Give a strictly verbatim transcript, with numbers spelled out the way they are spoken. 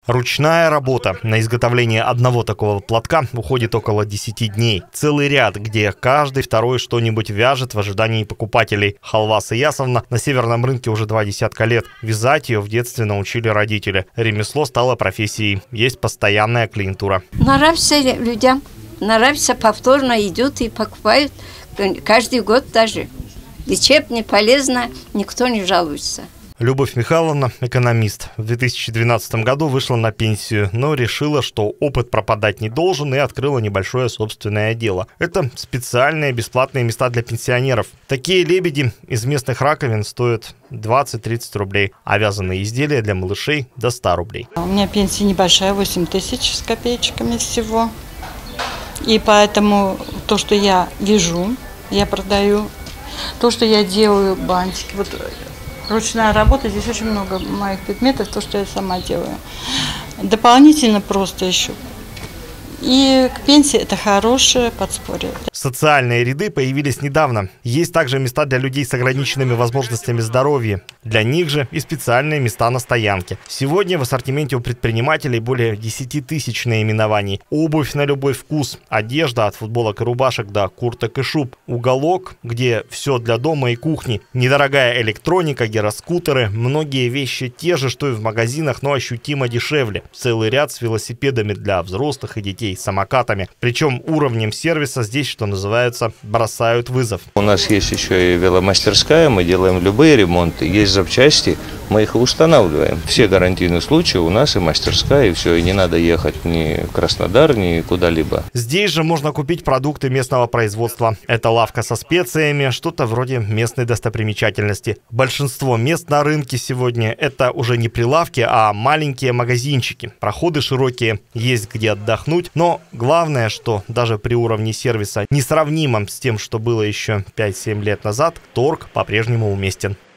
Ручная работа. На изготовление одного такого платка уходит около десяти дней. Целый ряд, где каждый второй что-нибудь вяжет в ожидании покупателей. Халвас Иясовна на северном рынке уже два десятка лет. Вязать ее в детстве научили родители. Ремесло стало профессией. Есть постоянная клиентура. Нравится людям. Нравится, повторно идут и покупают. Каждый год даже. Лечебно, полезно, никто не жалуется. Любовь Михайловна – экономист. В две тысячи двенадцатом году вышла на пенсию, но решила, что опыт пропадать не должен, и открыла небольшое собственное дело. Это специальные бесплатные места для пенсионеров. Такие лебеди из местных раковин стоят двадцать-тридцать рублей, а вязаные изделия для малышей – до ста рублей. У меня пенсия небольшая, восемь тысяч с копеечками всего. И поэтому то, что я вяжу, я продаю. То, что я делаю, бантики, вот ручная работа, здесь очень много моих предметов, то, что я сама делаю. Дополнительно просто еще. И к пенсии это хорошее подспорье. Социальные ряды появились недавно. Есть также места для людей с ограниченными возможностями здоровья. Для них же и специальные места на стоянке. Сегодня в ассортименте у предпринимателей более десяти тысяч наименований. Обувь на любой вкус, одежда от футболок и рубашек до курток и шуб. Уголок, где все для дома и кухни. Недорогая электроника, гироскутеры. Многие вещи те же, что и в магазинах, но ощутимо дешевле. Целый ряд с велосипедами для взрослых и детей, самокатами. Причем уровнем сервиса здесь, что называется, бросают вызов. У нас есть еще и веломастерская, мы делаем любые ремонты, есть запчасти, мы их устанавливаем. Все гарантийные случаи у нас и мастерская, и все, и не надо ехать ни в Краснодар, ни куда-либо. Здесь же можно купить продукты местного производства. Это лавка со специями, что-то вроде местной достопримечательности. Большинство мест на рынке сегодня это уже не прилавки, а маленькие магазинчики. Проходы широкие, есть где отдохнуть, но главное, что даже при уровне сервиса, несравнимом с тем, что было еще пять-семь лет назад, торг по-прежнему уместен.